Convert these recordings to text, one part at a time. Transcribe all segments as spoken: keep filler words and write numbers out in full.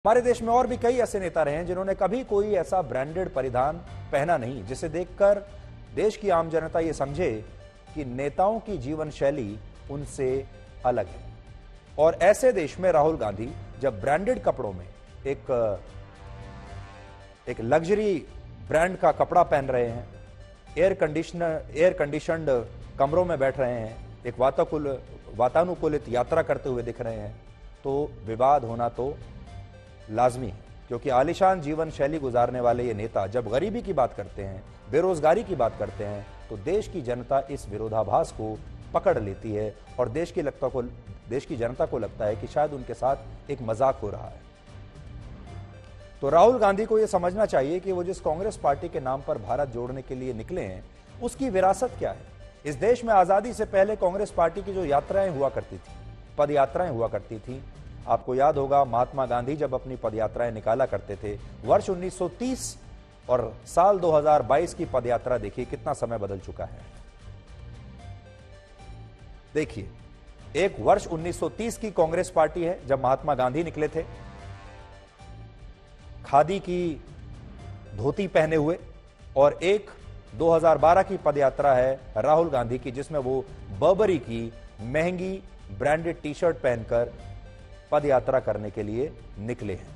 हमारे देश में और भी कई ऐसे नेता रहे हैं जिन्होंने कभी कोई ऐसा ब्रांडेड परिधान पहना नहीं जिसे देखकर देश की आम जनता ये समझे कि नेताओं की जीवन शैली उनसे अलग है। और ऐसे देश में राहुल गांधी जब ब्रांडेड कपड़ों में एक एक लग्जरी ब्रांड का कपड़ा पहन रहे हैं, एयर कंडीशनर एयर कंडीशनड कमरों में बैठ रहे हैं, एक वाताकुल वातानुकूलित यात्रा करते हुए दिख रहे हैं, तो विवाद होना तो लाजमी है। क्योंकि आलीशान जीवन शैली गुजारने वाले ये नेता जब गरीबी की बात करते हैं, बेरोजगारी की बात करते हैं, तो देश की जनता इस विरोधाभास को पकड़ लेती है और देश की लगता को देश की जनता को लगता है कि शायद उनके साथ एक मजाक हो रहा है। तो राहुल गांधी को यह समझना चाहिए कि वो जिस कांग्रेस पार्टी के नाम पर भारत जोड़ने के लिए निकले हैं, उसकी विरासत क्या है। इस देश में आजादी से पहले कांग्रेस पार्टी की जो यात्राएं हुआ करती थी, पद यात्राएं हुआ करती थी, आपको याद होगा महात्मा गांधी जब अपनी पदयात्राएं निकाला करते थे, वर्ष उन्नीस सौ तीस और साल दो हज़ार बाईस की पदयात्रा देखिए कितना समय बदल चुका है। देखिए, एक वर्ष उन्नीस सौ तीस की कांग्रेस पार्टी है जब महात्मा गांधी निकले थे खादी की धोती पहने हुए, और एक दो हज़ार बारह की पदयात्रा है राहुल गांधी की जिसमें वो बर्बरी की महंगी ब्रांडेड टी शर्ट पहनकर पद यात्रा करने के लिए निकले हैं।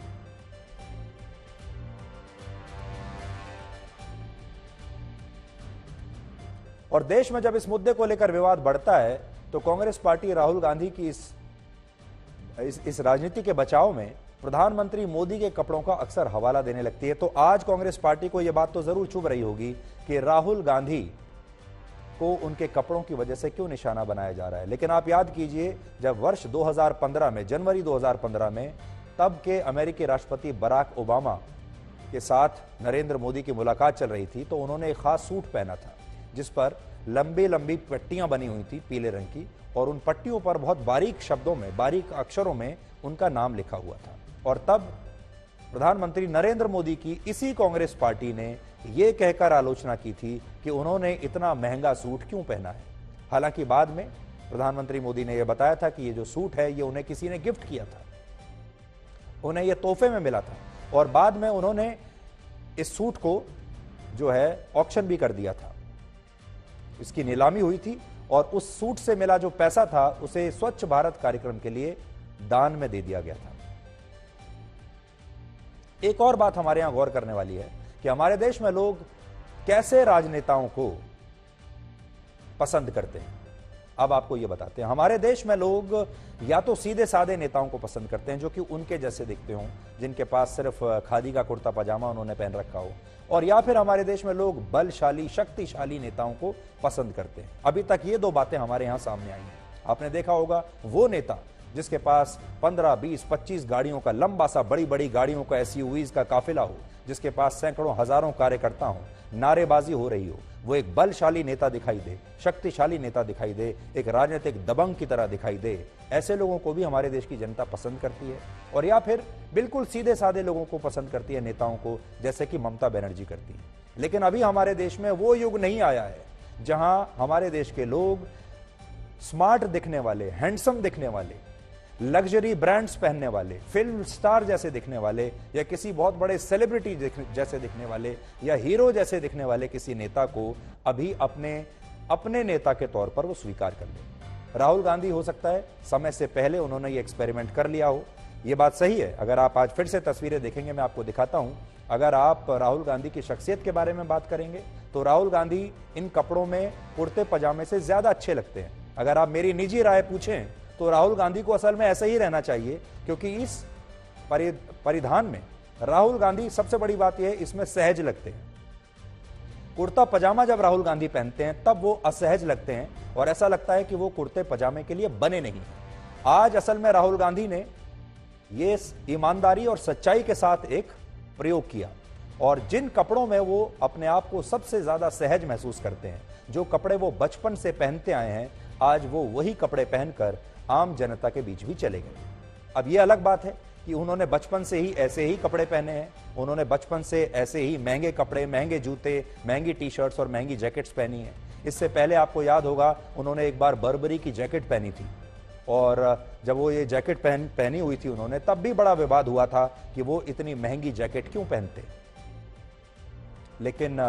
और देश में जब इस मुद्दे को लेकर विवाद बढ़ता है तो कांग्रेस पार्टी राहुल गांधी की इस इस, इस राजनीति के बचाव में प्रधानमंत्री मोदी के कपड़ों का अक्सर हवाला देने लगती है। तो आज कांग्रेस पार्टी को यह बात तो जरूर चुभ रही होगी कि राहुल गांधी को उनके कपड़ों की वजह से क्यों निशाना बनाया जा रहा है। लेकिन आप याद कीजिए, जब वर्ष दो हज़ार पंद्रह में, जनवरी दो हज़ार पंद्रह में, तब के अमेरिकी राष्ट्रपति बराक ओबामा के साथ नरेंद्र मोदी की मुलाकात चल रही थी, तो उन्होंने एक खास सूट पहना था जिस पर लंबी लंबी पट्टियां बनी हुई थी पीले रंग की, और उन पट्टियों पर बहुत बारीक शब्दों में, बारीक अक्षरों में उनका नाम लिखा हुआ था। और तब प्रधानमंत्री नरेंद्र मोदी की इसी कांग्रेस पार्टी ने यह कहकर आलोचना की थी कि उन्होंने इतना महंगा सूट क्यों पहना है। हालांकि बाद में प्रधानमंत्री मोदी ने यह बताया था कि यह जो सूट है ये उन्हें किसी ने गिफ्ट किया था, उन्हें यह तोहफे में मिला था, और बाद में उन्होंने इस सूट को जो है ऑक्शन भी कर दिया था, इसकी नीलामी हुई थी, और उस सूट से मिला जो पैसा था उसे स्वच्छ भारत कार्यक्रम के लिए दान में दे दिया गया था। एक और बात हमारे यहां गौर करने वाली है कि हमारे देश में लोग कैसे राजनेताओं को पसंद करते हैं। अब आपको यह बताते हैं, हमारे देश में लोग या तो सीधे साधे नेताओं को पसंद करते हैं जो कि उनके जैसे दिखते हों, जिनके पास सिर्फ खादी का कुर्ता पजामा उन्होंने पहन रखा हो, और या फिर हमारे देश में लोग बलशाली, शक्तिशाली नेताओं को पसंद करते हैं। अभी तक ये दो बातें हमारे यहां सामने आई हैं। आपने देखा होगा वो नेता जिसके पास पंद्रह, बीस, पच्चीस गाड़ियों का लंबा सा, बड़ी बड़ी गाड़ियों का एसयूवीज का काफिला हो, जिसके पास सैकड़ों हजारों कार्यकर्ता हो, नारेबाजी हो रही हो, वो एक बलशाली नेता दिखाई दे, शक्तिशाली नेता दिखाई दे, एक राजनीतिक दबंग की तरह दिखाई दे। ऐसे लोगों को भी हमारे देश की जनता पसंद करती है, और या फिर बिल्कुल सीधे साधे लोगों को पसंद करती है, नेताओं को, जैसे कि ममता बनर्जी करती है। लेकिन अभी हमारे देश में वो युग नहीं आया है जहां हमारे देश के लोग स्मार्ट दिखने वाले, हैंडसम दिखने वाले, लग्जरी ब्रांड्स पहनने वाले, फिल्म स्टार जैसे दिखने वाले, या किसी बहुत बड़े सेलिब्रिटी जैसे दिखने वाले, या हीरो जैसे दिखने वाले किसी नेता को अभी अपने अपने नेता के तौर पर वो स्वीकार कर ले। राहुल गांधी हो सकता है समय से पहले उन्होंने ये एक्सपेरिमेंट कर लिया हो, ये बात सही है। अगर आप आज फिर से तस्वीरें देखेंगे, मैं आपको दिखाता हूं, अगर आप राहुल गांधी की शख्सियत के बारे में बात करेंगे तो राहुल गांधी इन कपड़ों में कुर्ते पजामे से ज्यादा अच्छे लगते हैं। अगर आप मेरी निजी राय पूछें तो राहुल गांधी को असल में ऐसा ही रहना चाहिए, क्योंकि इस परिधान में राहुल गांधी, सबसे बड़ी बात यह है, इसमें सहज लगते हैं। कुर्ता पजामा जब राहुल गांधी पहनते हैं तब वो असहज लगते हैं, और ऐसा लगता है कि वो कुर्ते पजामे के लिए बने नहीं हैं। आज असल में राहुल गांधी ने ये ईमानदारी और सच्चाई के साथ एक प्रयोग किया, और जिन कपड़ों में वो अपने आप को सबसे ज्यादा सहज महसूस करते हैं, जो कपड़े वो बचपन से पहनते आए हैं, आज वो वही कपड़े पहनकर आम जनता के बीच भी चले गए। अब यह अलग बात है कि उन्होंने बचपन से ही ऐसे ही कपड़े पहने हैं, उन्होंने बचपन से ऐसे ही महंगे कपड़े, महंगे जूते, महंगी टी शर्ट्स और महंगी जैकेट्स पहनी हैं। इससे पहले आपको याद होगा उन्होंने एक बार बर्बरी की जैकेट पहनी थी, और जब वो ये जैकेट पहन पहनी हुई थी उन्होंने, तब भी बड़ा विवाद हुआ था कि वो इतनी महंगी जैकेट क्यों पहनते। लेकिन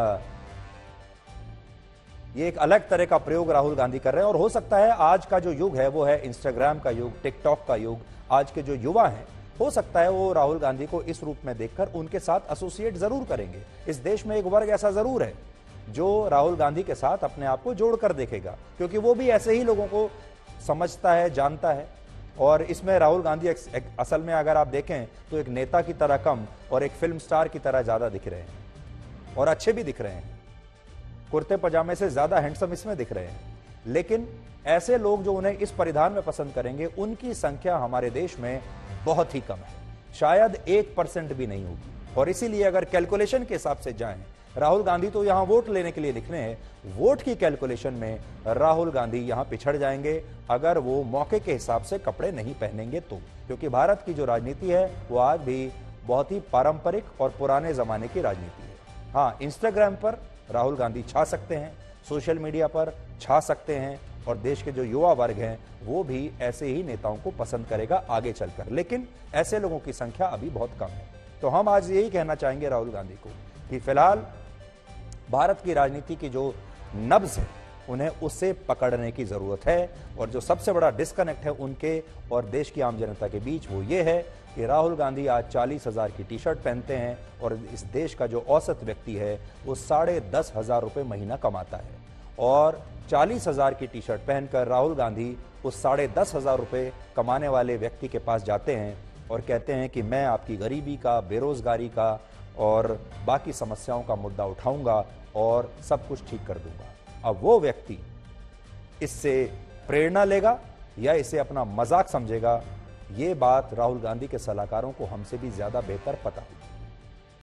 ये एक अलग तरह का प्रयोग राहुल गांधी कर रहे हैं, और हो सकता है आज का जो युग है वो है इंस्टाग्राम का युग, टिकटॉक का युग। आज के जो युवा हैं, हो सकता है वो राहुल गांधी को इस रूप में देखकर उनके साथ एसोसिएट जरूर करेंगे। इस देश में एक वर्ग ऐसा जरूर है जो राहुल गांधी के साथ अपने आप को जोड़कर देखेगा, क्योंकि वो भी ऐसे ही लोगों को समझता है, जानता है। और इसमें राहुल गांधी एक, एक, असल में अगर आप देखें तो एक नेता की तरह कम और एक फिल्म स्टार की तरह ज्यादा दिख रहे हैं, और अच्छे भी दिख रहे हैं। कुर्ते पजामे से ज्यादा हैंडसम इसमें दिख रहे हैं। लेकिन ऐसे लोग जो उन्हें इस परिधान में पसंद करेंगे, उनकी संख्या हमारे देश में बहुत ही कम है, शायद एक परसेंट भी नहीं होगी। और इसीलिए अगर कैलकुलेशन के हिसाब से जाएं, राहुल गांधी तो यहां वोट लेने के लिए दिख रहे हैं, वोट की कैलकुलेशन में राहुल गांधी यहां पिछड़ जाएंगे अगर वो मौके के हिसाब से कपड़े नहीं पहनेंगे तो। क्योंकि भारत की जो राजनीति है वो आज भी बहुत ही पारंपरिक और पुराने जमाने की राजनीति है। हाँ, इंस्टाग्राम पर राहुल गांधी छा सकते हैं, सोशल मीडिया पर छा सकते हैं, और देश के जो युवा वर्ग हैं वो भी ऐसे ही नेताओं को पसंद करेगा आगे चलकर। लेकिन ऐसे लोगों की संख्या अभी बहुत कम है। तो हम आज यही कहना चाहेंगे राहुल गांधी को कि फिलहाल भारत की राजनीति की जो नब्ज है उन्हें उससे पकड़ने की जरूरत है। और जो सबसे बड़ा डिस्कनेक्ट है उनके और देश की आम जनता के बीच, वो ये है कि राहुल गांधी आज चालीस हजार की टी शर्ट पहनते हैं, और इस देश का जो औसत व्यक्ति है वो साढ़े दस हजार रुपये महीना कमाता है। और चालीस हजार की टी शर्ट पहनकर राहुल गांधी उस साढ़े दस हजार रुपये कमाने वाले व्यक्ति के पास जाते हैं और कहते हैं कि मैं आपकी गरीबी का, बेरोजगारी का और बाकी समस्याओं का मुद्दा उठाऊंगा और सब कुछ ठीक कर दूंगा। अब वो व्यक्ति इससे प्रेरणा लेगा या इसे अपना मजाक समझेगा, ये बात राहुल गांधी के सलाहकारों को हमसे भी ज्यादा बेहतर पता होगी।